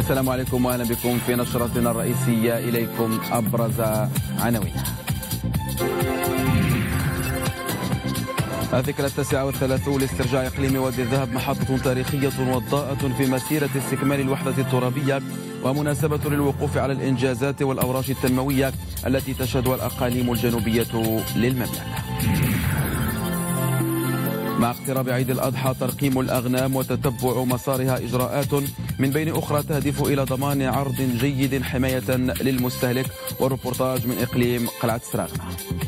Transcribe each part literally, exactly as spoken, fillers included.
السلام عليكم واهلا بكم في نشرتنا الرئيسية. اليكم ابرز عناوينها. الذكرى التاسعة والثلاثون لاسترجاع إقليم وادي الذهب محطة تاريخية وضاءة في مسيرة استكمال الوحدة الترابية ومناسبة للوقوف على الإنجازات والأوراش التنموية التي تشهدها الأقاليم الجنوبية للمملكة. مع اقتراب عيد الأضحى ترقيم الأغنام وتتبع مسارها إجراءات من بين أخرى تهدف إلى ضمان عرض جيد حماية للمستهلك. والربورتاج من إقليم قلعة سراغنة.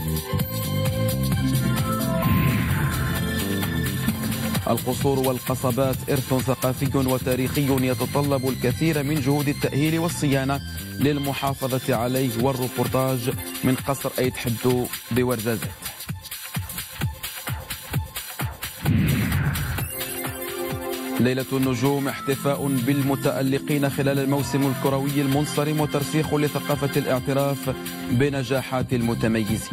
القصور والقصبات إرث ثقافي وتاريخي يتطلب الكثير من جهود التأهيل والصيانة للمحافظة عليه. والربورتاج من قصر أيت حدو بورزازات. ليلة النجوم احتفاء بالمتألقين خلال الموسم الكروي المنصرم وترسيخ لثقافة الاعتراف بنجاحات المتميزين.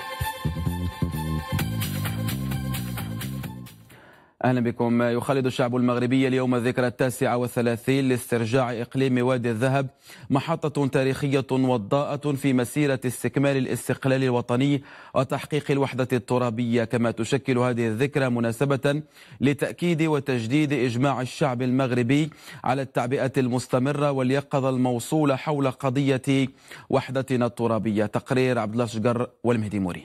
أهلا بكم. يخلد الشعب المغربي اليوم الذكرى التاسعة والثلاثين لاسترجاع إقليم وادي الذهب محطة تاريخية وضاءة في مسيرة استكمال الاستقلال الوطني وتحقيق الوحدة الترابية. كما تشكل هذه الذكرى مناسبة لتأكيد وتجديد إجماع الشعب المغربي على التعبئة المستمرة واليقظة الموصولة حول قضية وحدتنا الترابية. تقرير عبد الله شقر والمهدي مورين.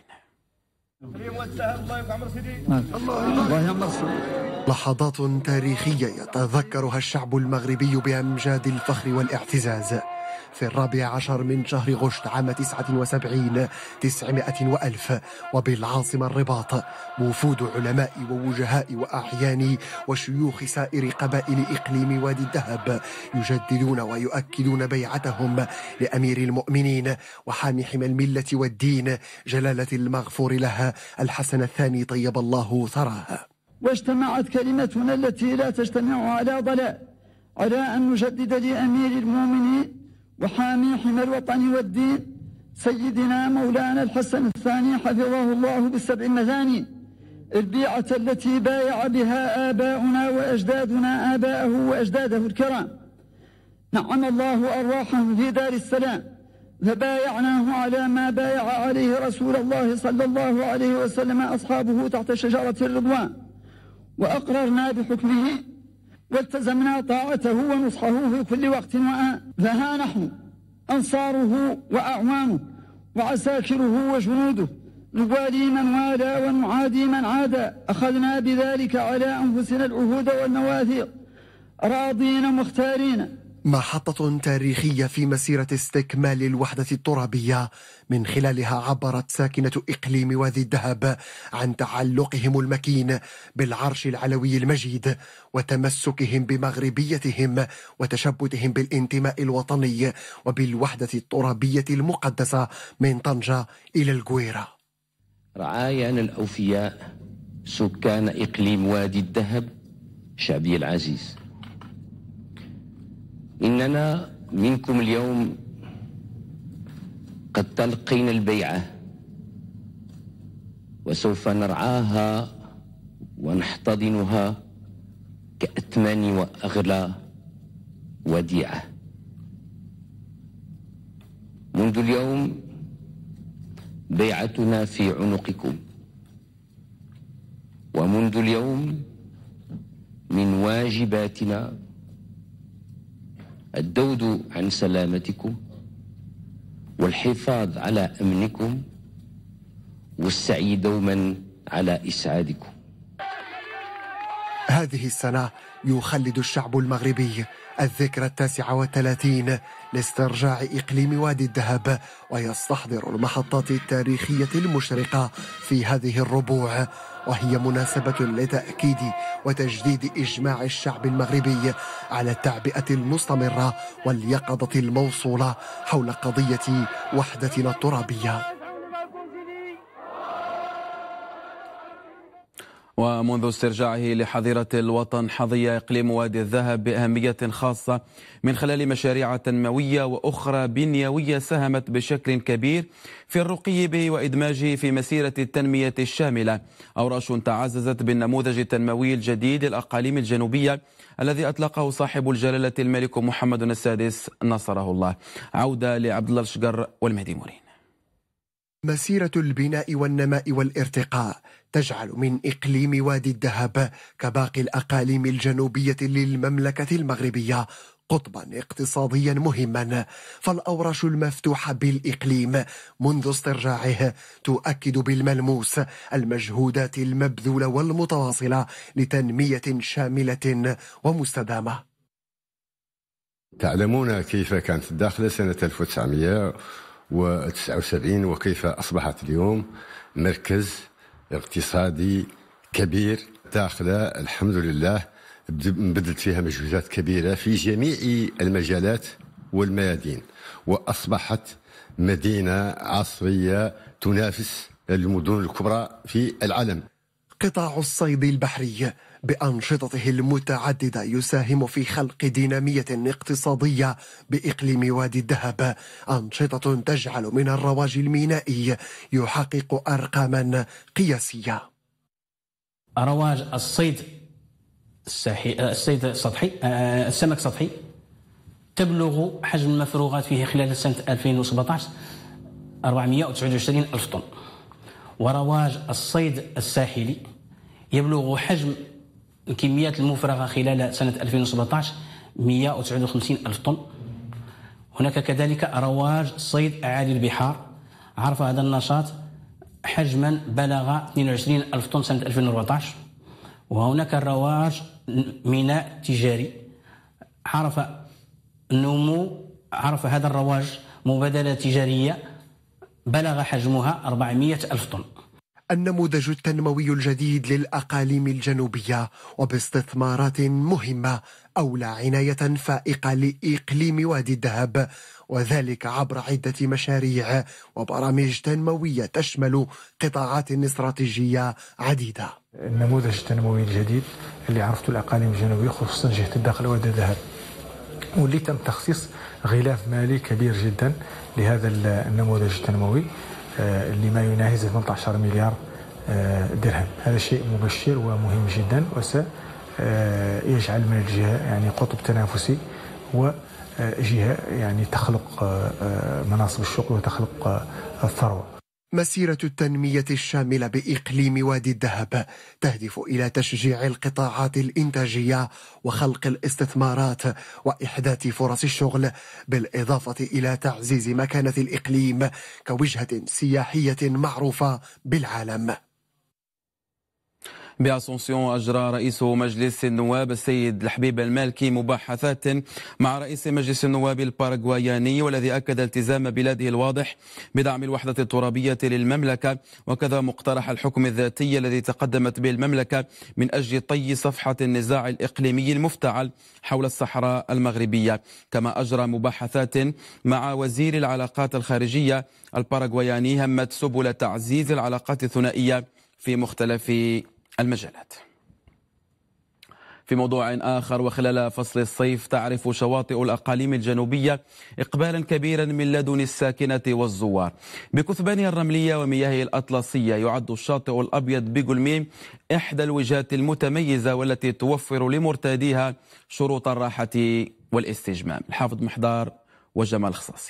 لحظات تاريخية يتذكرها الشعب المغربي بأمجاد الفخر والاعتزاز. في الرابع عشر من شهر غشت عام تسعة وسبعين تسعمائة وألف وبالعاصمة الرباط وفود علماء ووجهاء وأعيان وشيوخ سائر قبائل إقليم وادي الذهب يجددون ويؤكدون بيعتهم لأمير المؤمنين وحامي حمى الملة والدين جلالة المغفور لها الحسن الثاني طيب الله ثراه. واجتمعت كلمتنا التي لا تجتمع على ضلال على أن نجدد لأمير المؤمنين وحامي حمى الوطن والدين سيدنا مولانا الحسن الثاني حفظه الله بالسبع المثاني البيعة التي بايع بها آباؤنا وأجدادنا آباءه وأجداده الكرام. نعم الله أرواحهم في دار السلام فبايعناه على ما بايع عليه رسول الله صلى الله عليه وسلم أصحابه تحت شجرة الرضوان وأقررنا بحكمه والتزمنا طاعته ونصحه في كل وقت وآن. فها نحن أنصاره وأعوانه وعساكره وجنوده نوالي من والى ونعادي من عادى. أخذنا بذلك على أنفسنا العهود والمواثيق راضين مختارين. محطة تاريخية في مسيرة استكمال الوحدة الترابية من خلالها عبرت ساكنة إقليم وادي الذهب عن تعلقهم المكين بالعرش العلوي المجيد وتمسكهم بمغربيتهم وتشبثهم بالانتماء الوطني وبالوحدة الترابية المقدسة من طنجة إلى القويرة. رعايانا الأوفياء سكان إقليم وادي الذهب شعبي العزيز، إننا منكم اليوم قد تلقينا البيعة وسوف نرعاها ونحتضنها كأثمن وأغلى وديعة. منذ اليوم بيعتنا في عنقكم، ومنذ اليوم من واجباتنا الذود عن سلامتكم والحفاظ على أمنكم والسعي دوما على إسعادكم. هذه السنة يخلد الشعب المغربي الذكرى التاسعة والثلاثين لاسترجاع إقليم وادي الذهب ويستحضر المحطات التاريخية المشرقة في هذه الربوع، وهي مناسبة لتأكيد وتجديد إجماع الشعب المغربي على التعبئة المستمرة واليقظة الموصولة حول قضية وحدتنا الترابية. ومنذ استرجاعه لحظيرة الوطن حظي إقليم وادي الذهب بأهمية خاصة من خلال مشاريع تنموية وأخرى بنيوية ساهمت بشكل كبير في الرقي به وإدماجه في مسيرة التنمية الشاملة. أوراش تعززت بالنموذج التنموي الجديد للأقاليم الجنوبية الذي أطلقه صاحب الجلالة الملك محمد السادس نصره الله. عودة لعبد الله الشقر والمهدي مورين. مسيرة البناء والنماء والارتقاء تجعل من إقليم وادي الذهب كباقي الأقاليم الجنوبية للمملكة المغربية قطبا اقتصاديا مهما، فالأوراش المفتوحة بالإقليم منذ استرجاعه تؤكد بالملموس المجهودات المبذولة والمتواصلة لتنمية شاملة ومستدامة. تعلمون كيف كانت الداخلة سنة ألف وتسعمئة وتسعة وسبعين وكيف أصبحت اليوم مركز اقتصادي كبير. داخلة الحمد لله بذلت فيها مجهودات كبيرة في جميع المجالات والميادين، وأصبحت مدينة عصرية تنافس المدن الكبرى في العالم. قطاع الصيد البحري بأنشطته المتعددة يساهم في خلق دينامية اقتصادية بإقليم وادي الذهب، أنشطة تجعل من الرواج المينائي يحقق أرقاما قياسية. رواج الصيد الساحي الصيد السطحي السمك السطحي تبلغ حجم المفروغات فيه خلال سنة ألفين وسبعة عشر أربعمئة وتسعة وعشرين ألف طن، ورواج الصيد الساحلي يبلغ حجم الكميات المفرغة خلال سنة ألفين وسبعة عشر مئة وتسعة وخمسين ألف طن. هناك كذلك رواج صيد أعالي البحار، عرف هذا النشاط حجما بلغ اثنين وعشرين ألف طن سنة ألفين وأربعة عشر. وهناك الرواج ميناء تجاري، عرف النمو عرف هذا الرواج مبادلة تجارية بلغ حجمها أربعمئة ألف طن. النموذج التنموي الجديد للأقاليم الجنوبية وباستثمارات مهمة أولى عناية فائقة لإقليم وادي الذهب، وذلك عبر عدة مشاريع وبرامج تنموية تشمل قطاعات استراتيجية عديدة. النموذج التنموي الجديد اللي عرفته الأقاليم الجنوبية خصوصا جهة الداخل وادي الذهب، واللي تم تخصيص غلاف مالي كبير جدا لهذا النموذج التنموي اللي ما يناهز ثمانية عشر مليار درهم. هذا شيء مبشر ومهم جدا، وسيجعل من الجهة يعني قطب تنافسي وجهة يعني تخلق مناصب الشغل وتخلق الثروة. مسيرة التنمية الشاملة بإقليم وادي الذهب تهدف إلى تشجيع القطاعات الإنتاجية وخلق الاستثمارات وإحداث فرص الشغل، بالإضافة إلى تعزيز مكانة الإقليم كوجهة سياحية معروفة بالعالم. بأسونسيون أجرى رئيس مجلس النواب السيد الحبيب المالكي مباحثات مع رئيس مجلس النواب الباراغواياني، والذي أكد التزام بلاده الواضح بدعم الوحدة الترابية للمملكة، وكذا مقترح الحكم الذاتي الذي تقدمت به المملكة من أجل طي صفحة النزاع الإقليمي المفتعل حول الصحراء المغربية. كما أجرى مباحثات مع وزير العلاقات الخارجية الباراغواياني همت سبل تعزيز العلاقات الثنائية في مختلف المجالات. في موضوع آخر، وخلال فصل الصيف تعرف شواطئ الأقاليم الجنوبية إقبالا كبيرا من لدن الساكنة والزوار. بكثبانها الرملية ومياهه الأطلسية يعد الشاطئ الأبيض بقلميم إحدى الوجهات المتميزة والتي توفر لمرتاديها شروط الراحة والاستجمام. الحافظ محضار وجمال خصاصي.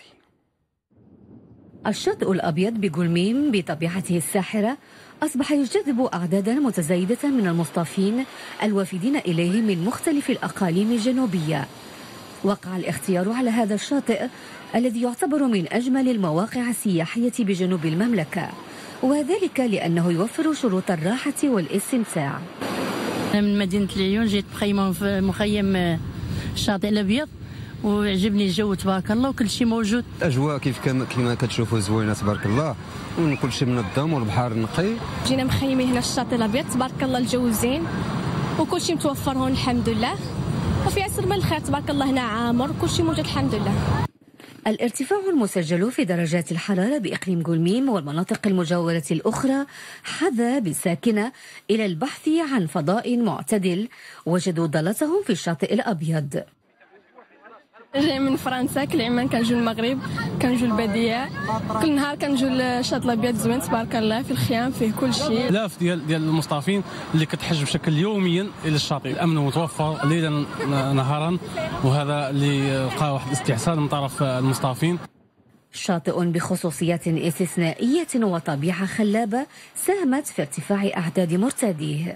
الشاطئ الأبيض بقلميم بطبيعته الساحرة أصبح يجذب أعدادا متزايدة من المصطافين الوافدين إليه من مختلف الأقاليم الجنوبية. وقع الاختيار على هذا الشاطئ الذي يعتبر من أجمل المواقع السياحية بجنوب المملكة، وذلك لأنه يوفر شروط الراحة والاستمتاع. أنا من مدينة العيون، جيت مخيمة في مخيم الشاطئ الأبيض وعجبني الجو تبارك الله وكل شيء موجود. الاجواء كيف كما كتشوفوا زوينه تبارك الله، وكل شيء منظم والبحر نقي. جينا مخيمين هنا الشاطئ الابيض تبارك الله، الجو زين وكل شيء متوفر هون الحمد لله، وفي عصر من الخير تبارك الله، هنا عامر وكل شيء موجود الحمد لله. الارتفاع المسجل في درجات الحرارة بإقليم غولميم والمناطق المجاورة الأخرى حث بالساكنة إلى البحث عن فضاء معتدل وجدوا ضالتهم في الشاطئ الأبيض. جاي من فرنسا، كل عام كنجيو المغرب، كنجيو البديع، كل نهار كنجيو الشاطئ الابيض زوين تبارك الله، في الخيام فيه كل شيء. الاف ديال ديال المصطافين اللي كتحج بشكل يوميا الى الشاطئ، الامن متوفر ليلا نهارا، وهذا اللي لقى واحد الاستحسان من طرف المصطافين. شاطئ بخصوصيات استثنائية وطبيعة خلابة ساهمت في ارتفاع أعداد مرتاديه.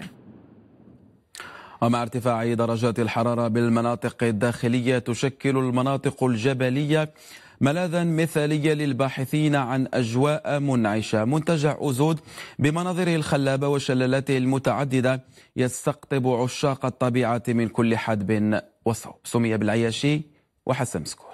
ومع ارتفاع درجات الحرارة بالمناطق الداخلية تشكل المناطق الجبلية ملاذا مثاليا للباحثين عن أجواء منعشة. منتجع أوزود بمناظره الخلابة وشلالاته المتعددة يستقطب عشاق الطبيعة من كل حدب وصوب. سمية بالعياشي وحسن مسكور.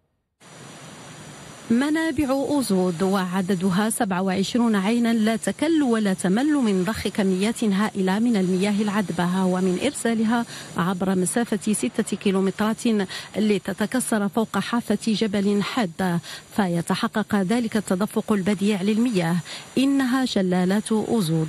منابع أوزود وعددها سبعة وعشرين عينا لا تكل ولا تمل من ضخ كميات هائلة من المياه العذبة ومن إرسالها عبر مسافة ستة كيلومترات لتتكسر فوق حافة جبل حادة فيتحقق ذلك التدفق البديع للمياه. إنها شلالات أوزود.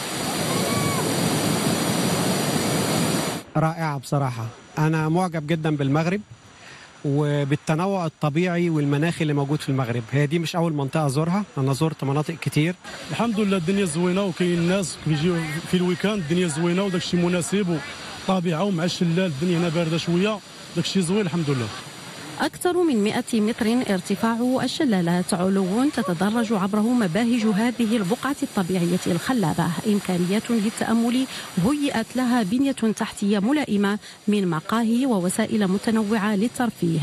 رائعة بصراحة، أنا معجب جدا بالمغرب وبالتنوع الطبيعي والمناخي اللي موجود في المغرب. هي دي مش أول منطقة أزورها، أنا زرت مناطق كتير. الحمد لله الدنيا زوينة وكاين الناس كيجيو في الويكاند، الدنيا زوينة وداك الشيء مناسب وطبيعة ومع الشلال الدنيا هنا باردة شوية، داك الشيء زوين الحمد لله. أكثر من مئة متر ارتفاع الشلالات، علو تتدرج عبره مباهج هذه البقعة الطبيعية الخلابة، إمكانيات للتأمل هيئت لها بنية تحتية ملائمة من مقاهي ووسائل متنوعة للترفيه.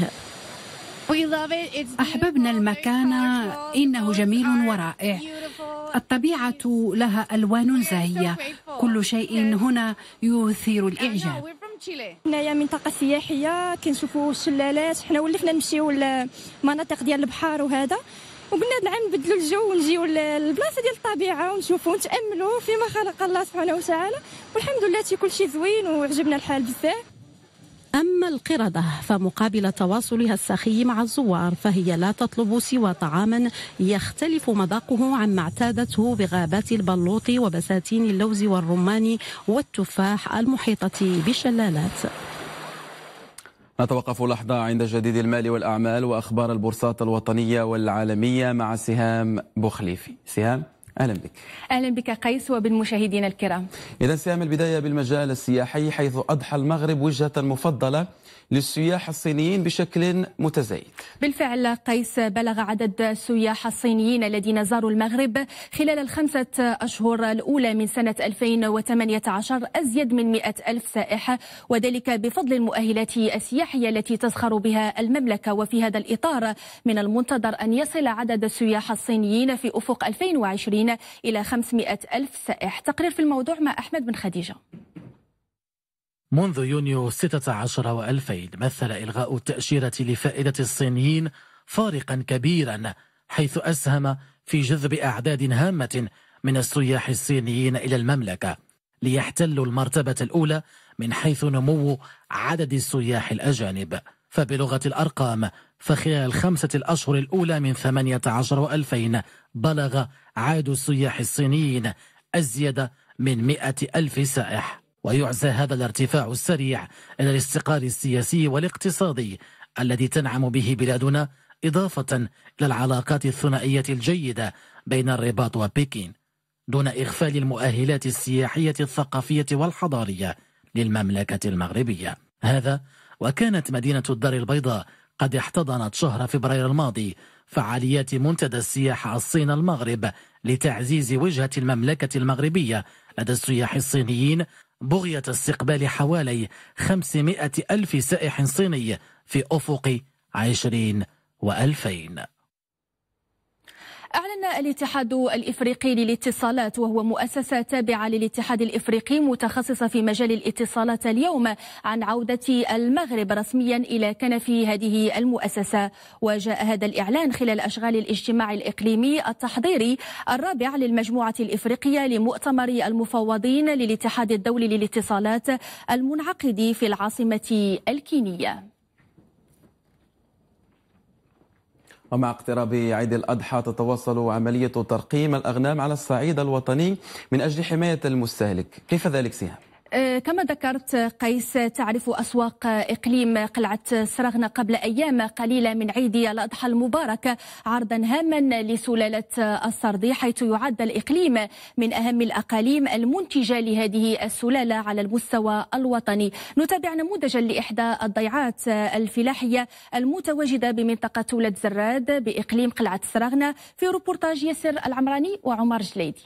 أحببنا المكان، إنه جميل ورائع، الطبيعة لها ألوان زاهية، كل شيء هنا يثير الإعجاب. هنايا منطقة سياحية كنشوفوا الشلالات، حنا ولفنا نمشيو للمناطق ديال البحر وهذا، وقلنا هذا العام نبدلوا الجو ونجيو للبلاصة ديال الطبيعة ونشوفوا ونتأملوا فيما خلق الله سبحانه وتعالى، والحمد لله تي كل شيء زوين وعجبنا الحال بزاف. أما القردة فمقابل تواصلها السخي مع الزوار فهي لا تطلب سوى طعاما يختلف مذاقه عما اعتادته بغابات البلوط وبساتين اللوز والرمان والتفاح المحيطة بالشلالات. نتوقف لحظة عند جديد المال والأعمال وأخبار البورصات الوطنية والعالمية مع سهام بوخليفي. سهام، أهلا بك. أهلا بك قيس وبالمشاهدين الكرام. إذا سهام، البداية بالمجال السياحي، حيث أضحى المغرب وجهة مفضلة للسياح الصينيين بشكل متزايد. بالفعل قيس، بلغ عدد السياح الصينيين الذين زاروا المغرب خلال الخمسة أشهر الأولى من سنة ألفين وثمانية عشر أزيد من مئة ألف سائح، وذلك بفضل المؤهلات السياحية التي تزخر بها المملكة. وفي هذا الإطار من المنتظر أن يصل عدد السياح الصينيين في أفق ألفين وعشرين إلى خمسمئة ألف سائح. تقرير في الموضوع مع أحمد بن خديجة. منذ يونيو ستة عشر وألفين مثل إلغاء التأشيرة لفائدة الصينيين فارقا كبيرا، حيث أسهم في جذب أعداد هامة من السياح الصينيين إلى المملكة ليحتلوا المرتبة الأولى من حيث نمو عدد السياح الأجانب. فبلغة الأرقام فخلال الخمسة الأشهر الأولى من ثمانية عشر وألفين بلغ عدد السياح الصينيين أزيد من مئة ألف سائح. ويعزى هذا الارتفاع السريع إلى الاستقرار السياسي والاقتصادي الذي تنعم به بلادنا، إضافة إلى العلاقات الثنائية الجيدة بين الرباط وبكين، دون إغفال المؤهلات السياحية الثقافية والحضارية للمملكة المغربية. هذا وكانت مدينة الدار البيضاء قد احتضنت شهر فبراير الماضي فعاليات منتدى السياحة الصين المغرب لتعزيز وجهة المملكة المغربية لدى السياح الصينيين، بغية استقبال حوالي خمسمئة ألف سائح صيني في أفق عشرين وألفين. أعلن الاتحاد الإفريقي للاتصالات، وهو مؤسسة تابعة للاتحاد الإفريقي متخصصة في مجال الاتصالات، اليوم عن عودة المغرب رسميا إلى كنف هذه المؤسسة. وجاء هذا الإعلان خلال أشغال الاجتماع الإقليمي التحضيري الرابع للمجموعة الإفريقية لمؤتمر المفوضين للاتحاد الدولي للاتصالات المنعقد في العاصمة الكينية. ومع اقتراب عيد الأضحى تتواصل عملية ترقيم الأغنام على الصعيد الوطني من أجل حماية المستهلك. كيف ذلك سيها؟ كما ذكرت قيس، تعرف أسواق إقليم قلعة سراغنة قبل أيام قليلة من عيد الأضحى المبارك عرضا هاما لسلالة الصردي، حيث يعد الإقليم من أهم الأقاليم المنتجة لهذه السلالة على المستوى الوطني. نتابع نموذجا لإحدى الضيعات الفلاحية المتواجدة بمنطقة ولد زراد بإقليم قلعة سراغنة في روبورتاج ياسر العمراني وعمر جليدي.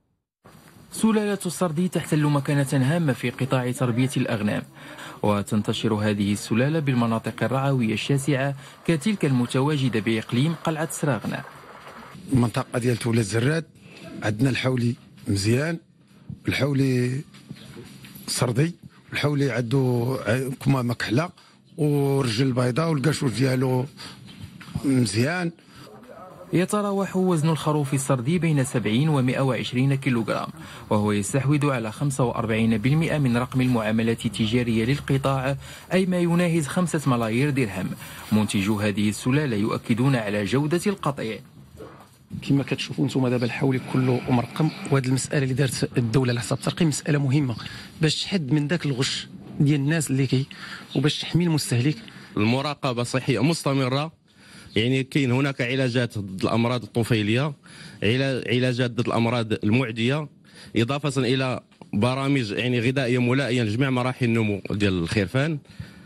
سلالة الصردي تحتل مكانة هامة في قطاع تربية الأغنام، وتنتشر هذه السلالة بالمناطق الرعوية الشاسعة كتلك المتواجدة بإقليم قلعة سراغنة. المنطقة ديال ولد زراد عندنا الحولي مزيان، الحولي صردي، الحولي عنده كمامة كحلة ورجل بيضاء والقشور ديالو مزيان. يتراوح وزن الخروف الصردي بين سبعين ومئة وعشرين كيلوغرام، وهو يستحوذ على خمسة وأربعين بالمئة من رقم المعاملات التجارية للقطاع، أي ما يناهز خمسة ملايير درهم. منتجو هذه السلالة يؤكدون على جودة القطيع. كما كتشوفوا انتم دابا الحولي كله مرقم، وهذه المسألة اللي دارت الدولة على حساب الترقيم مسألة مهمة باش تحد من ذاك الغش ديال الناس اللي كي وباش تحمي المستهلك. المراقبة صحية مستمرة، يعني كاين هناك علاجات ضد الامراض الطفيليه، علاجات ضد الامراض المعديه، اضافه الى برامج يعني غذائيه ملائمه لجميع مراحل النمو ديال الخرفان.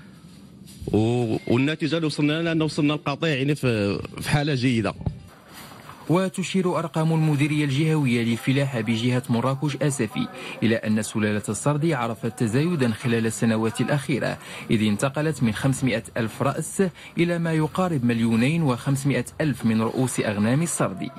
والنتيجه اللي وصلنا لها ان وصلنا القطيع يعني في حاله جيده. وتشير أرقام المديرية الجهوية للفلاحة بجهة مراكش أسفي إلى أن سلالة الصردي عرفت تزايدا خلال السنوات الأخيرة، إذ انتقلت من خمسمئة ألف رأس إلى ما يقارب مليونين وخمسمئة ألف من رؤوس أغنام الصردي.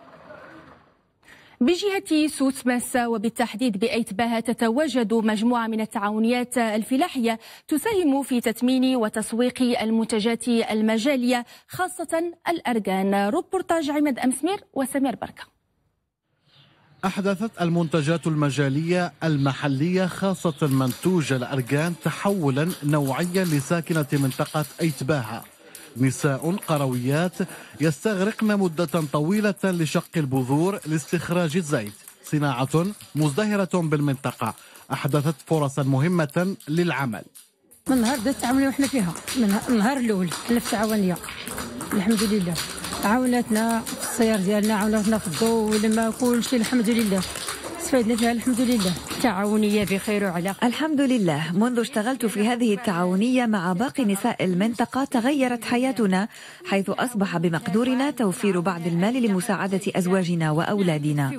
بجهة سوسماس وبالتحديد بأيتباها تتواجد مجموعة من التعاونيات الفلاحية تساهم في تثمين وتسويق المنتجات المجالية خاصة الأرجان. روبورتاج عماد أمسمير وسمير بركة. أحدثت المنتجات المجالية المحلية خاصة منتوج الأرجان تحولا نوعيا لساكنة منطقة أيتباها. نساء قرويات يستغرقن مدة طويلة لشق البذور لاستخراج الزيت، صناعة مزدهرة بالمنطقة أحدثت فرصا مهمة للعمل. من نهار بدات التعاونية وحنا فيها، من النهار الأول حنا في التعاونية الحمد لله، عاونتنا في السير ديالنا، عاونتنا في الضوء ولما كل شيء الحمد لله استفدنا فيها الحمد لله. التعاونية بخير وعلى الحمد لله. منذ اشتغلت في هذه التعاونية مع باقي نساء المنطقة تغيرت حياتنا، حيث أصبح بمقدورنا توفير بعض المال لمساعدة أزواجنا وأولادنا.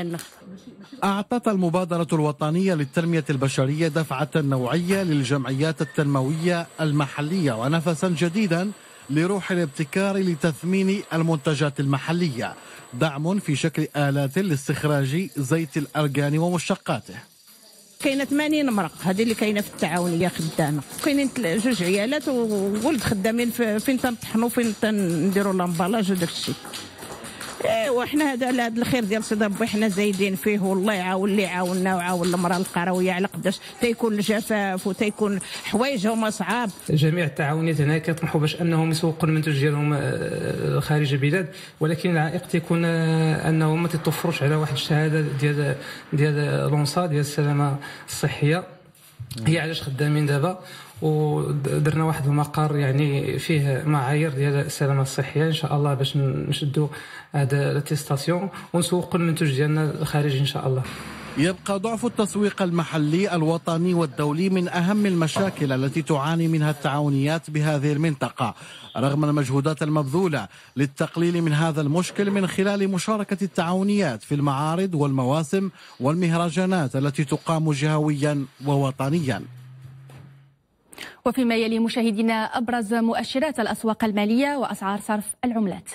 أعطت المبادرة الوطنية للتنمية البشرية دفعة نوعية للجمعيات التنموية المحلية ونفسا جديدا لروح الابتكار لتثمين المنتجات المحلية، دعم في شكل آلات لاستخراج زيت الأرجان ومشتقاته. كاينه ثمانين مرق هذه اللي كاينه في التعاونيه خدامه، كاينين جوج عيالات وولد خدامين فين تنطحنوا فين تنديروا لامبالاج وداك الشيء. ايوا حنا هذا هذا الخير ديال سيدي ربي حنا زايدين فيه، والله يعاون اللي عاوننا وعاون المراه القرويه على قداش تيكون الجفاف وتيكون حوايجهم صعاب. جميع التعاونيات هنا كيطمحوا باش انهم يسوقوا المنتوج ديالهم خارج البلاد، ولكن العائق تيكون انهم ما تتوفروش على واحد الشهاده ديال ديال لونسا ديال السلامه الصحيه. هي علاش خدامين دابا ودرنا واحد المقر يعني فيه معايير ديال السلامه الصحيه ان شاء الله باش نشدوا هذا الاتيستاسيون ونسوقوا المنتوج ديالنا الخارجي ان شاء الله. يبقى ضعف التسويق المحلي الوطني والدولي من أهم المشاكل التي تعاني منها التعاونيات بهذه المنطقة، رغم المجهودات المبذولة للتقليل من هذا المشكل من خلال مشاركة التعاونيات في المعارض والمواسم والمهرجانات التي تقام جهويا ووطنيا. وفيما يلي مشاهدينا أبرز مؤشرات الأسواق المالية وأسعار صرف العملات.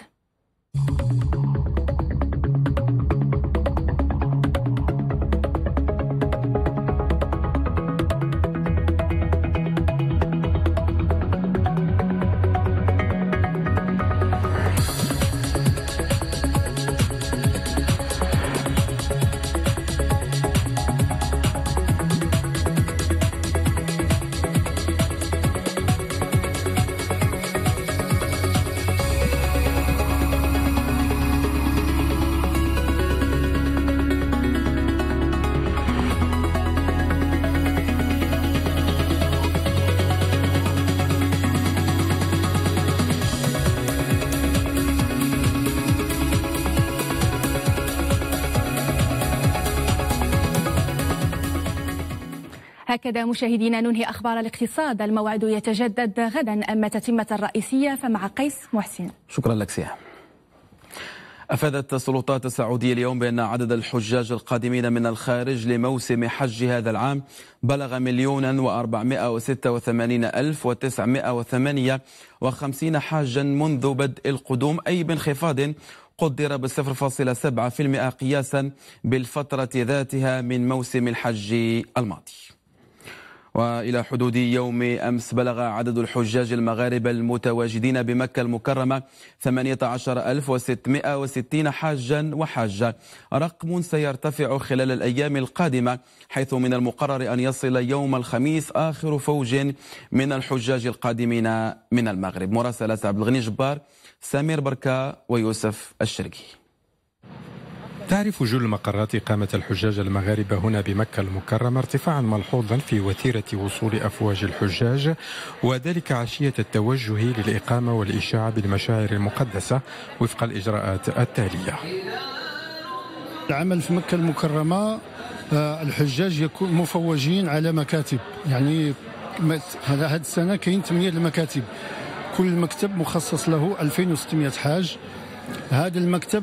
هكذا مشاهدينا ننهي أخبار الاقتصاد. الموعد يتجدد غدا أما تتمة الرئيسية فمع قيس محسن. شكرا لك سيا. أفادت السلطات السعودية اليوم بأن عدد الحجاج القادمين من الخارج لموسم حج هذا العام بلغ مليون وأربعمائة وستة وثمانين ألف وتسعمائة وثمانية وخمسين حاجا منذ بدء القدوم، أي بانخفاض قدر بالصفر فاصلة سبعة بالمئة قياسا بالفترة ذاتها من موسم الحج الماضي. وإلى حدود يوم أمس بلغ عدد الحجاج المغاربة المتواجدين بمكة المكرمة ثمانية عشر ألف وستمائة وستين حاجا وحاجة، رقم سيرتفع خلال الأيام القادمة، حيث من المقرر أن يصل يوم الخميس آخر فوج من الحجاج القادمين من المغرب. مراسلة عبد الغني جبار، سمير بركة ويوسف الشرقي. تعرف جل مقرات إقامة الحجاج المغاربة هنا بمكة المكرمة ارتفاعا ملحوظا في وتيرة وصول أفواج الحجاج، وذلك عشية التوجه للإقامة والإشاعة بالمشاعر المقدسة وفق الإجراءات التالية. العمل في مكة المكرمة الحجاج يكون مفوجين على مكاتب، يعني هذا السنة كاين ثمانية المكاتب، كل مكتب مخصص له ألفين وستمائة حاج. هذا المكتب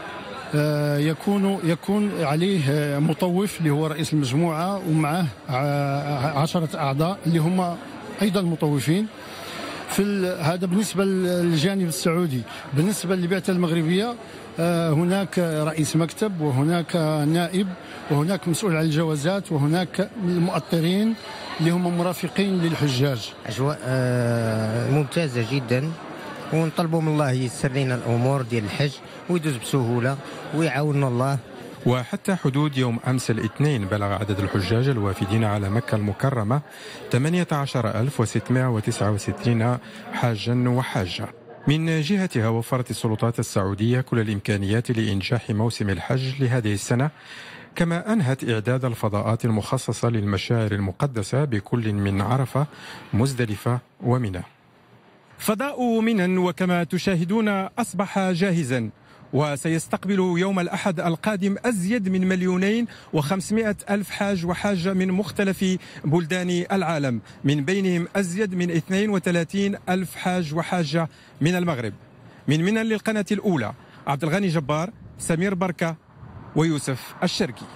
يكون يكون عليه مطوف اللي هو رئيس المجموعة ومعه عشرة أعضاء اللي هم أيضا مطوفين. في هذا بالنسبة للجانب السعودي. بالنسبة للبعثة المغربية هناك رئيس مكتب وهناك نائب وهناك مسؤول عن الجوازات وهناك المؤطرين اللي هم مرافقين للحجاج. أجواء ممتازة جدا، ونطلبوا من الله ييسر لنا الأمور ديال الحج ويدوز بسهولة ويعاوننا الله. وحتى حدود يوم أمس الاثنين بلغ عدد الحجاج الوافدين على مكة المكرمة ثمانية عشر ألف وستمائة وتسعة وستين حاجا وحاجة. من جهتها وفرت السلطات السعودية كل الإمكانيات لإنجاح موسم الحج لهذه السنة، كما أنهت إعداد الفضاءات المخصصة للمشاعر المقدسة بكل من عرفة، مزدلفة ومنى. فضاء منى وكما تشاهدون أصبح جاهزا، وسيستقبل يوم الأحد القادم أزيد من مليونين وخمسمائة ألف حاج وحاجة من مختلف بلدان العالم، من بينهم أزيد من اثنين وثلاثين ألف حاج وحاجة من المغرب. من منى للقناة الأولى، عبد الغني جبار، سمير بركة ويوسف الشرقي.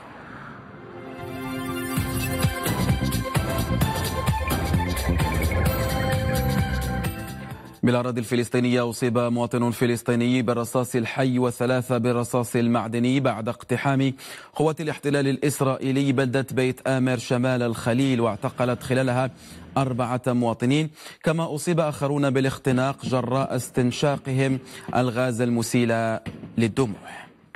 بالأراضي الفلسطينية أصيب مواطن فلسطيني بالرصاص الحي وثلاثة بالرصاص المعدني بعد اقتحام قوات الاحتلال الإسرائيلي بلدة بيت آمر شمال الخليل، واعتقلت خلالها أربعة مواطنين، كما أصيب آخرون بالاختناق جراء استنشاقهم الغاز المسيل للدموع.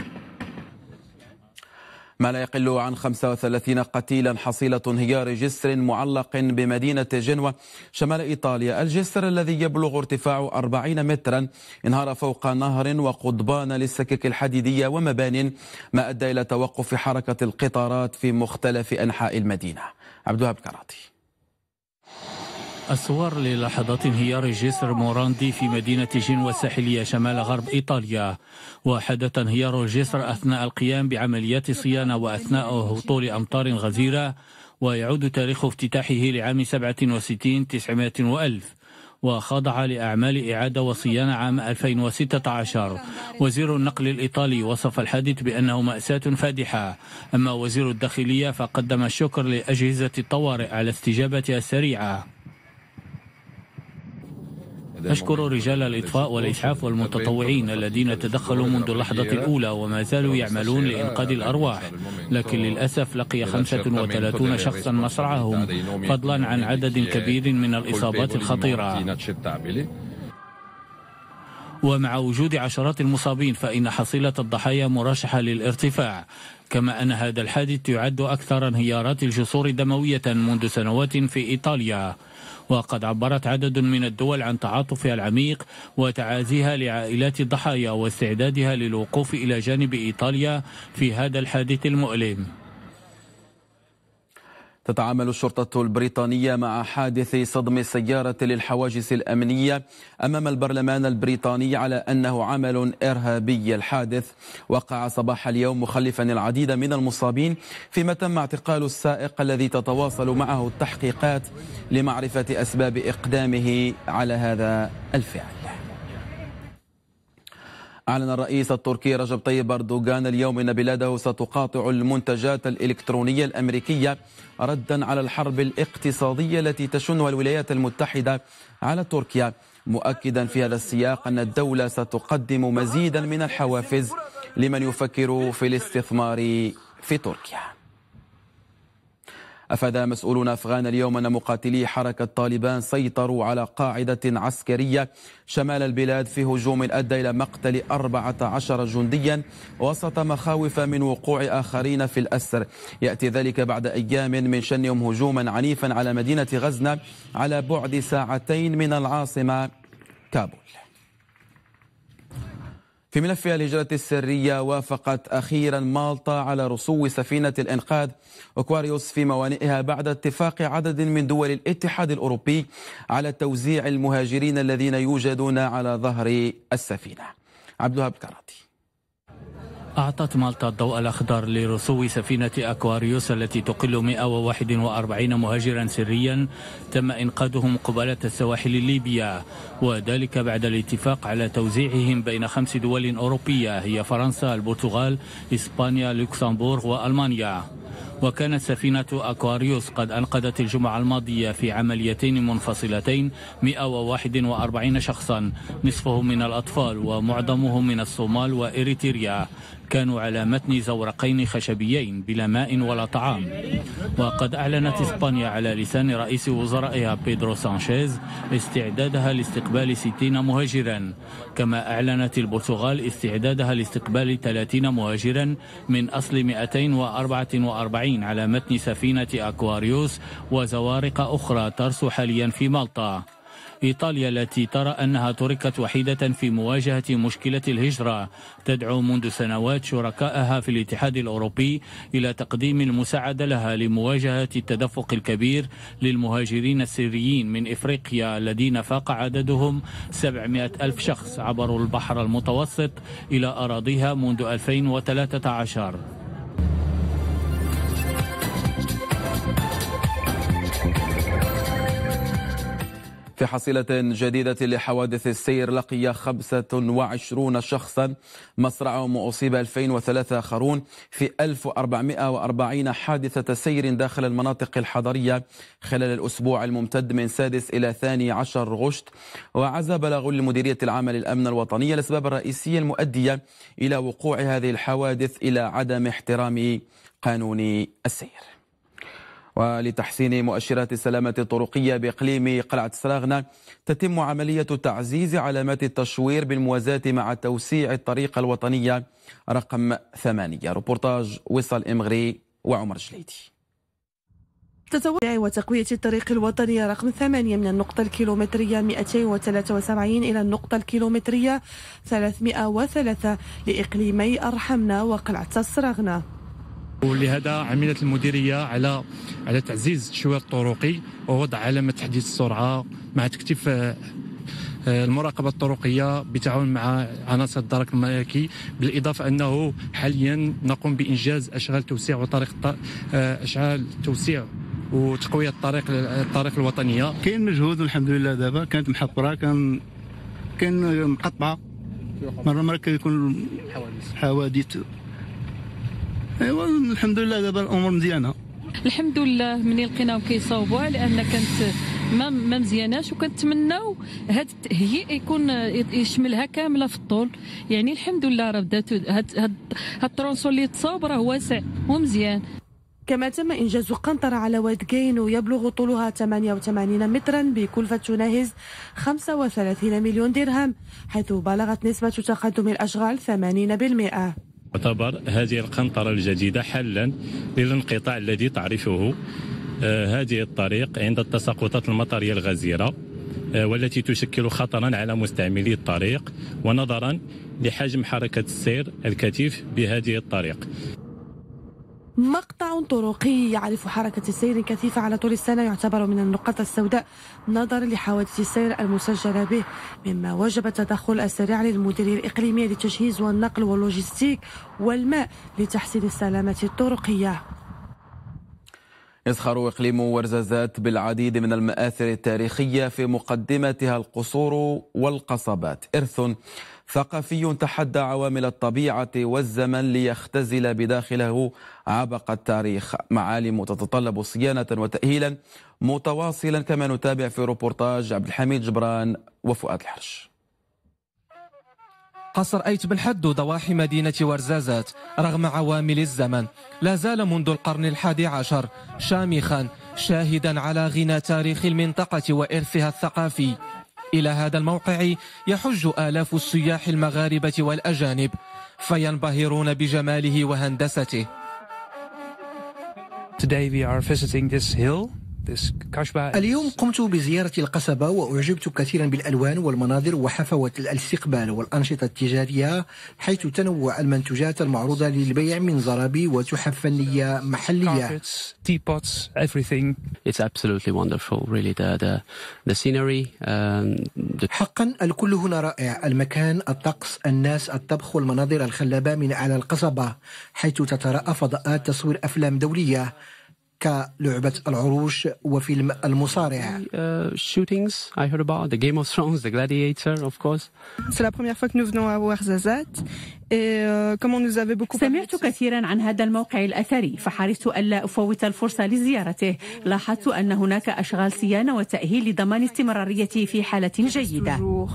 ما لا يقل عن خمسة وثلاثين قتيلا حصيلة انهيار جسر معلق بمدينة جنوة شمال إيطاليا. الجسر الذي يبلغ ارتفاعه أربعين مترا انهار فوق نهر وقضبان للسكك الحديدية ومبان، ما أدى إلى توقف حركة القطارات في مختلف أنحاء المدينة. عبد الوهاب كراطي. الصور للحظات انهيار جسر موراندي في مدينة جنوة الساحلية شمال غرب إيطاليا. وحدث انهيار الجسر أثناء القيام بعمليات صيانة وأثناء هطول أمطار غزيرة، ويعود تاريخ افتتاحه لعام سبعة وستين تسعمائة وألف، وخضع لأعمال إعادة وصيانة عام ألفين وستة عشر. وزير النقل الإيطالي وصف الحادث بأنه مأساة فادحة، أما وزير الداخلية فقدم الشكر لأجهزة الطوارئ على استجابتها السريعة. أشكر رجال الإطفاء والإسعاف والمتطوعين الذين تدخلوا منذ اللحظة الأولى وما زالوا يعملون لإنقاذ الأرواح، لكن للأسف لقي خمسة وثلاثين شخصا مصرعهم، فضلا عن عدد كبير من الإصابات الخطيرة. ومع وجود عشرات المصابين فإن حصيلة الضحايا مرشحة للارتفاع، كما أن هذا الحادث يعد أكثر انهيارات الجسور دموية منذ سنوات في إيطاليا. وقد عبرت عدد من الدول عن تعاطفها العميق وتعازيها لعائلات الضحايا واستعدادها للوقوف إلى جانب إيطاليا في هذا الحادث المؤلم. تتعامل الشرطة البريطانية مع حادث صدم سيارة للحواجز الأمنية أمام البرلمان البريطاني على أنه عمل إرهابي. الحادث وقع صباح اليوم مخلفا العديد من المصابين، فيما تم اعتقال السائق الذي تتواصل معه التحقيقات لمعرفة أسباب إقدامه على هذا الفعل. أعلن الرئيس التركي رجب طيب أردوغان اليوم أن بلاده ستقاطع المنتجات الإلكترونية الأمريكية ردا على الحرب الاقتصادية التي تشنها الولايات المتحدة على تركيا، مؤكدا في هذا السياق أن الدولة ستقدم مزيدا من الحوافز لمن يفكر في الاستثمار في تركيا. أفاد مسؤولون أفغان اليوم أن مقاتلي حركة طالبان سيطروا على قاعدة عسكرية شمال البلاد في هجوم أدى إلى مقتل أربعة عشر جنديا وسط مخاوف من وقوع آخرين في الأسر. يأتي ذلك بعد أيام من شنهم هجوما عنيفا على مدينة غزنة على بعد ساعتين من العاصمة كابول. في ملف الهجرة السرية، وافقت أخيرا مالطا على رسو سفينة الإنقاذ أكواريوس في موانئها بعد اتفاق عدد من دول الاتحاد الأوروبي على توزيع المهاجرين الذين يوجدون على ظهر السفينة. عبد الوهاب الكراتي. أعطت مالطا الضوء الأخضر لرسو سفينة أكواريوس التي تقل مئة وواحد وأربعين مهاجرا سريا تم إنقاذهم قبالة السواحل الليبية، وذلك بعد الاتفاق على توزيعهم بين خمس دول أوروبية هي فرنسا، البرتغال، إسبانيا، لوكسمبورغ وألمانيا. وكانت سفينة أكواريوس قد أنقذت الجمعة الماضية في عمليتين منفصلتين مئة وواحد وأربعين شخصا، نصفهم من الأطفال ومعظمهم من الصومال وإريتريا، كانوا على متن زورقين خشبيين بلا ماء ولا طعام. وقد أعلنت إسبانيا على لسان رئيس وزرائها بيدرو سانشيز استعدادها لاستقبال ستين مهاجرا، كما أعلنت البرتغال استعدادها لاستقبال ثلاثين مهاجرا من أصل مئتين وأربعة وأربعين على متن سفينة أكواريوس وزوارق أخرى ترسو حاليا في مالطا. إيطاليا التي ترى أنها تركت وحيدة في مواجهة مشكلة الهجرة تدعو منذ سنوات شركائها في الاتحاد الأوروبي إلى تقديم المساعدة لها لمواجهة التدفق الكبير للمهاجرين السريين من إفريقيا الذين فاق عددهم سبعمئة ألف شخص عبروا البحر المتوسط إلى أراضيها منذ ألفين وثلاثة عشر. في حصيلة جديدة لحوادث السير، لقي خمسة وعشرين شخصا مصرعهم وأصيب ألفين وثلاثة آخرون في ألف وأربعمئة وأربعين حادثة سير داخل المناطق الحضرية خلال الأسبوع الممتد من سادس إلى ثاني عشر غشت. وعزى بلاغ لمديرية العام للأمن الوطني الأسباب الرئيسية المؤدية إلى وقوع هذه الحوادث إلى عدم احترام قانون السير. ولتحسين مؤشرات السلامة الطرقية بإقليم قلعة سراغنة تتم عملية تعزيز علامات التشوير بالموازاة مع توسيع الطريق الوطنية رقم ثمانية. روبورتاج وصل إمغري وعمر جليدي. تتوسع وتقوية الطريق الوطني رقم ثمانية من النقطة الكيلومترية مئتين وثلاثة وسبعين إلى النقطة الكيلومترية ثلاثمئة وثلاثة لإقليمي أرحمنا وقلعة السراغنة. ولهذا عملت المديريه على على تعزيز التشوير الطرقي ووضع علامه تحديد السرعه مع تكثيف المراقبه الطرقيه بالتعاون مع عناصر الدرك الملكي، بالاضافه انه حاليا نقوم بانجاز اشغال توسيع وطريق اشغال توسيع وتقويه الطريق الطريق الوطنيه. كاين مجهود والحمد لله. دابا كانت محفره، كان كاين مقطعه، مره مره كيكون حوادث. ايوا الحمد لله دابا الامور مزيانه الحمد لله. منين لقيناهم كيصاوبوها لان كانت ما ما مزياناش، وكنتمناو هذا التهيئ يكون يشملها كامله في الطول. يعني الحمد لله راه بدات هاد هاد الترونسو اللي تصاوب راه واسع ومزيان. كما تم إنجاز قنطرة على واد كاين ويبلغ طولها ثمانية وثمانين مترا بكلفة تناهز خمسة وثلاثين مليون درهم، حيث بلغت نسبة تقدم الأشغال ثمانين بالمئة. تعتبر هذه القنطرة الجديدة حلا للانقطاع الذي تعرفه آه هذه الطريق عند التساقطات المطرية الغزيرة آه والتي تشكل خطرا على مستعملي الطريق ونظرا لحجم حركة السير الكثيف بهذه الطريق. مقطع تعاون طرقي يعرف حركة سير كثيفة على طول السنة يعتبر من النقاط السوداء نظرا لحوادث السير المسجلة به، مما وجب التدخل السريع للمديرية الإقليمية للتجهيز والنقل واللوجستيك والماء لتحسين السلامة الطرقية. يزخر إقليم ورزازات بالعديد من المآثر التاريخية في مقدمتها القصور والقصبات، إرث ثقافي تحدى عوامل الطبيعة والزمن ليختزل بداخله عبق التاريخ، معالم تتطلب صيانة وتأهيلا متواصلا، كما نتابع في روبورتاج عبد الحميد جبران وفؤاد الحرش. قصر أيت بن حدو ضواحي مدينة ورزازات رغم عوامل الزمن لا زال منذ القرن الحادي عشر شامخا شاهدا على غنى تاريخ المنطقة وإرثها الثقافي. إلى هذا الموقع يحج آلاف السياح المغاربة والأجانب فينبهرون بجماله وهندسته. Today we are visiting this hill. اليوم قمت بزيارة القصبة وأعجبت كثيرا بالألوان والمناظر وحفوة الاستقبال والأنشطة التجارية، حيث تنوع المنتوجات المعروضة للبيع من زرابي وتحف فنية محلية. حقا الكل هنا رائع، المكان، الطقس، الناس، الطبخ والمناظر الخلابة من أعلى القصبة، حيث تتراءى فضاءات تصوير أفلام دولية كلعبة العروش وفيلم المصارع. سمعت كثيرا عن هذا الموقع الأثري فحرصت ألا أفوت الفرصة لزيارته. لاحظت أن هناك أشغال صيانة وتأهيل لضمان استمراريته في حالة جيدة.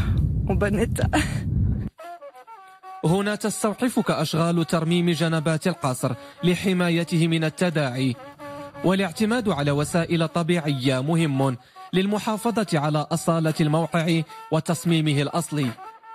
هنا تستوقفك أشغال ترميم جنبات القصر لحمايته من التداعي، والاعتماد على وسائل طبيعية مهم للمحافظة على أصالة الموقع وتصميمه الأصلي.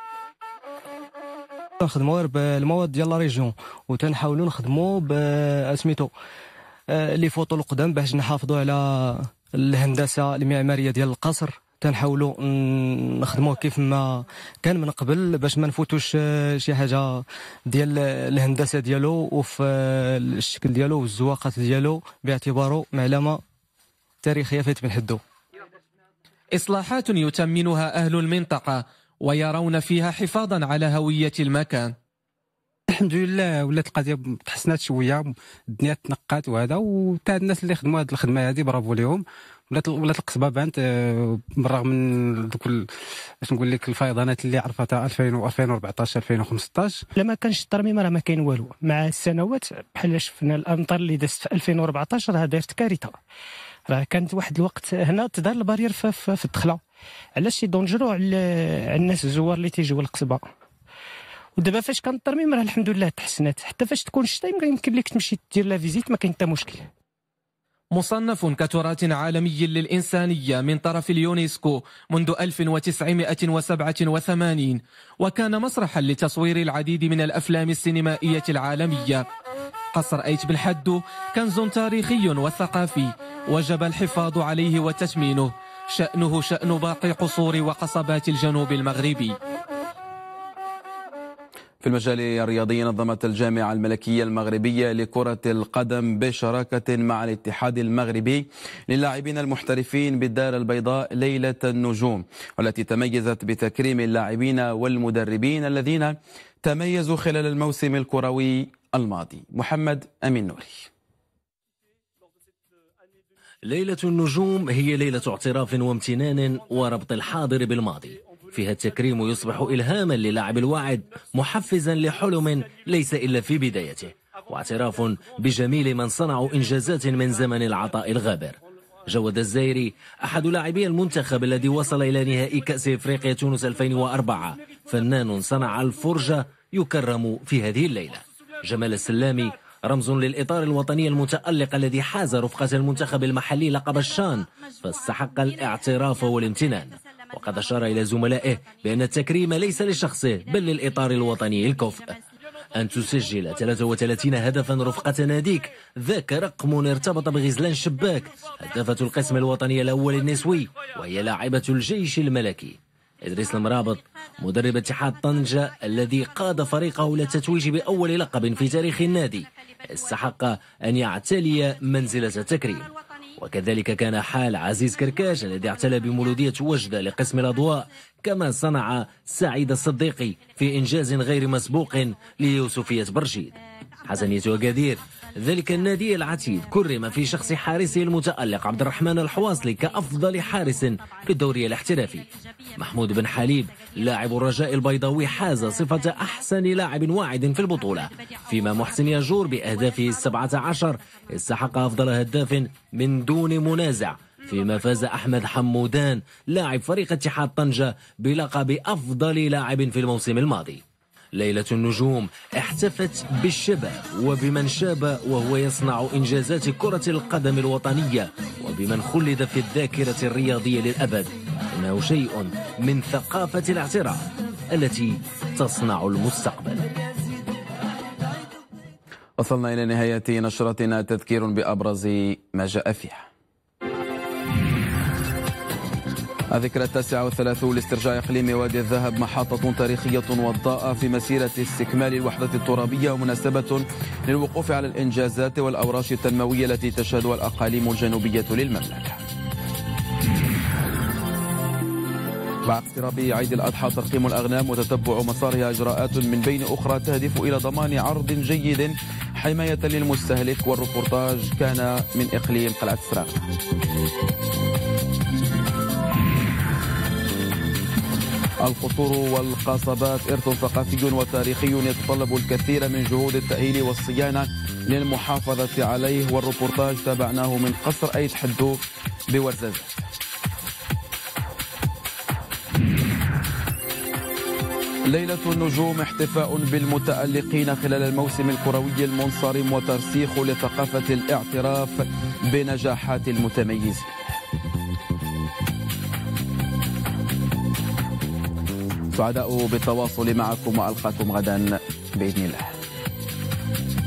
نخدموا بالمواد ديال لا ريجيون وتنحاولوا نخدموا باسميتو لي فوتو القدام باش نحافظوا على الهندسة المعمارية ديال القصر. تنحاولوا نخدموه كيف ما كان من قبل باش ما نفوتوش شي حاجه ديال الهندسه ديالو وفي الشكل ديالو والزواقات ديالو باعتباره معلمه تاريخيه في بن حدو. اصلاحات يتمنها اهل المنطقه ويرون فيها حفاظا على هويه المكان. الحمد لله ولات القضيه تحسنات شويه، الدنيا تنقات وهذا، وتاع الناس اللي خدموا هذه الخدمه هذه برافو لهم. ولات ولات القصبه بانت بالرغم من دوك باش نقول لك الفيضانات اللي عرفتها ألفين وأربعطاش ألفين وخمسطاش. لما كانش الترميم راه ما كاين والو. مع السنوات بحال شفنا الامطار اللي دازت في ألفين وأربعطاش راه دارت كارثه. راه كانت واحد الوقت هنا تدار البارير في, في, في الدخله، علاش سي دونجرو على الناس الزوار اللي تيجيو للقصبه. ودابا فاش كان الترميم راه الحمد لله تحسنات، حتى فاش تكون الشتاء يمكن لك تمشي دير لا فيزيت ما كاين حتى مشكل. مصنف كتراث عالمي للإنسانية من طرف اليونسكو منذ ألف وتسعمائة وسبعة وثمانين، وكان مسرحا لتصوير العديد من الأفلام السينمائية العالمية. قصر أيت بن حدو كنز تاريخي وثقافي وجب الحفاظ عليه وتثمينه، شأنه شأن باقي قصور وقصبات الجنوب المغربي. في المجال الرياضي نظمت الجامعة الملكية المغربية لكرة القدم بشراكة مع الاتحاد المغربي للاعبين المحترفين بالدار البيضاء ليلة النجوم، والتي تميزت بتكريم اللاعبين والمدربين الذين تميزوا خلال الموسم الكروي الماضي. محمد أمين نوري. ليلة النجوم هي ليلة اعتراف وامتنان وربط الحاضر بالماضي، فيها التكريم يصبح إلهاما للاعب الواعد، محفزا لحلم ليس إلا في بدايته، واعتراف بجميل من صنعوا إنجازات من زمن العطاء الغابر. جود الزايري أحد لاعبي المنتخب الذي وصل إلى نهائي كأس إفريقيا تونس ألفين وأربعة، فنان صنع الفرجة يكرم في هذه الليلة. جمال السلامي رمز للإطار الوطني المتألق الذي حاز رفقة المنتخب المحلي لقب الشان، فاستحق الاعتراف والامتنان، وقد أشار إلى زملائه بأن التكريم ليس لشخصه بل للإطار الوطني الكفء. أن تسجل ثلاثة وثلاثين هدفا رفقة ناديك، ذاك رقم ارتبط بغزلان شباك هدافة القسم الوطني الأول النسوي، وهي لاعبة الجيش الملكي. إدريس المرابط مدرب اتحاد طنجة الذي قاد فريقه إلى التتويج بأول لقب في تاريخ النادي استحق أن يعتلي منزلة التكريم. وكذلك كان حال عزيز كركاش الذي اعتلى بمولودية وجدة لقسم الأضواء، كما صنع سعيد الصديقي في إنجاز غير مسبوق ليوسفية برشيد. حسنية وقدير ذلك النادي العتيد كرم في شخص حارسه المتألق عبد الرحمن الحواصلي كأفضل حارس في الدوري الاحترافي. محمود بن حليب لاعب الرجاء البيضاوي حاز صفة أحسن لاعب واعد في البطولة، فيما محسن ياجور بأهدافه السبعة عشر استحق أفضل هداف من دون منازع، فيما فاز أحمد حمودان لاعب فريق اتحاد طنجة بلقب أفضل لاعب في الموسم الماضي. ليلة النجوم احتفت بالشباب وبمن شاب وهو يصنع إنجازات كرة القدم الوطنية، وبمن خلد في الذاكرة الرياضية للأبد. إنه شيء من ثقافة الاعتراف التي تصنع المستقبل. وصلنا إلى نهاية نشرتنا، تذكير بأبرز ما جاء فيها. الذكرى التاسعة والثلاثون لاسترجاع إقليم وادي الذهب محطة تاريخية وضاءة في مسيرة استكمال الوحدة الترابية، ومناسبة للوقوف على الإنجازات والأوراش التنموية التي تشهدها الأقاليم الجنوبية للمملكة. مع اقتراب عيد الأضحى ترقيم الأغنام وتتبع مسارها إجراءات من بين أخرى تهدف إلى ضمان عرض جيد حماية للمستهلك. والريبورتاج كان من إقليم قلعة سراغ. القصور والقصبات إرث ثقافي وتاريخي يتطلب الكثير من جهود التأهيل والصيانة للمحافظة عليه. والريبورتاج تابعناه من قصر أيت حدو بورزازات. ليلة النجوم احتفاء بالمتألقين خلال الموسم الكروي المنصرم وترسيخ لثقافة الاعتراف بنجاحات المتميزين. سعداء بالتواصل معكم وألقاكم غدا بإذن الله.